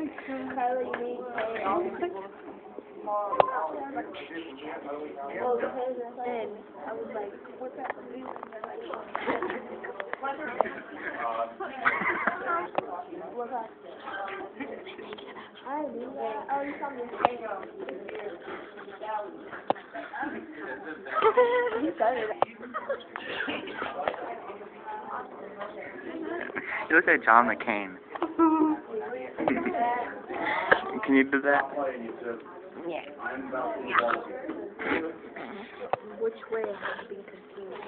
Kylie, you need to pay all the people. Well, and I was like, what's that? What's that? I knew that. Oh, you saw me. You started it. You look like John McCain. Can you do that? Yeah. Which way has been confused?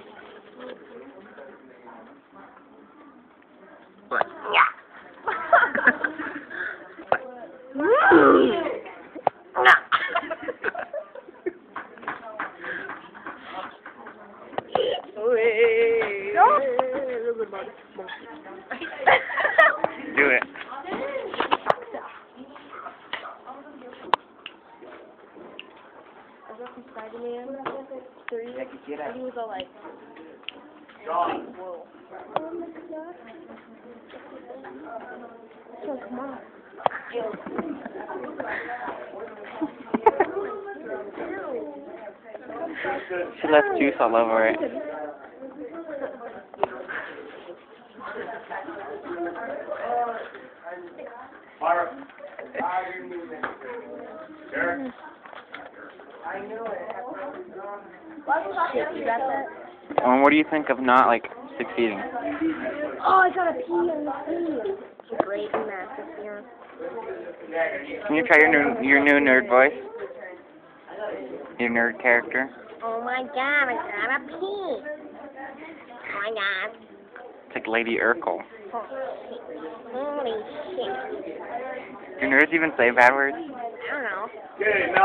What? Yeah. Do it. I was watching Spider-Man 3, and he was all like, whoa. So come on. She left juice all over it. Shit, you got that? What do you think of not, like, succeeding? Oh, I got a P on the C. Great math this year. Can you try your new nerd voice? Your nerd character? Oh my god, I got a P. Oh my god. It's like Lady Urkel. Holy shit. Do nerds even say bad words? I don't know.